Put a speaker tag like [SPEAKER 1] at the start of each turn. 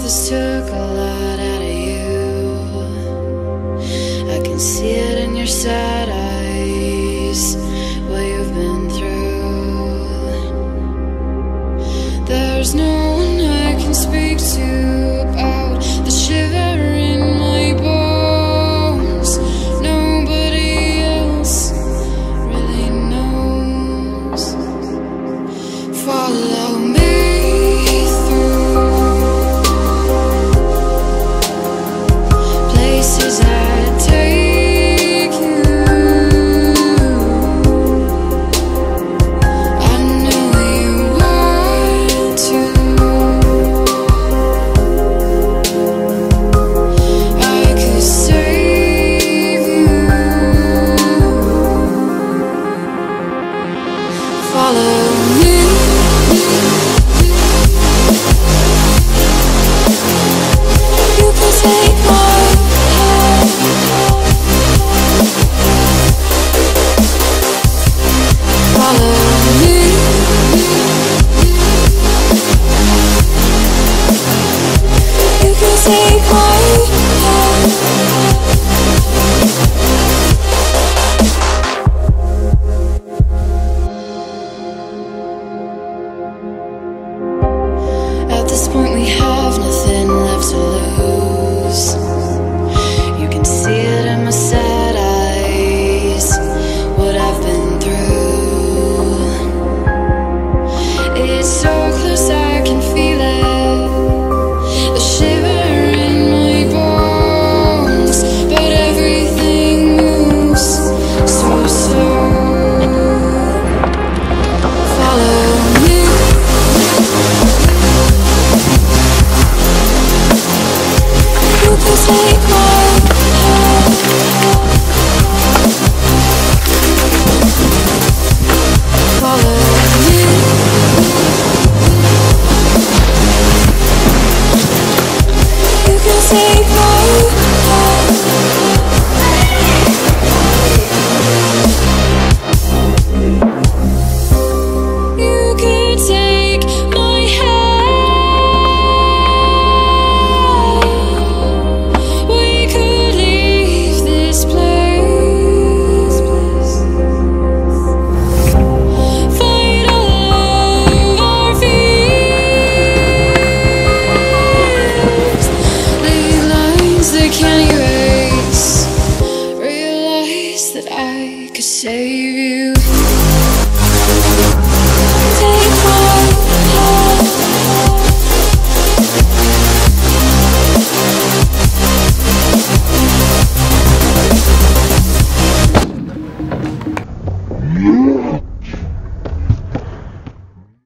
[SPEAKER 1] this took a lot out of you. I can see it in your sad eyes, what you've been through. There's no one I can speak to about the shiver in my bones. Nobody else really knows. Follow me places I'd take you. I know you want to. I could save you. Follow me. You can take my take my hand. At this point we have nothing left to lose. You can see it in my sad eyes, what I've been through. It's so close I can feel it. The shiver in my bones, but everything moves so slow. Follow me. You can take my hand. Follow me. You can take my hand. You can take my hand. We could leave this place. Fight all our fears. Leave lines that can't erase. Realize that I could save you.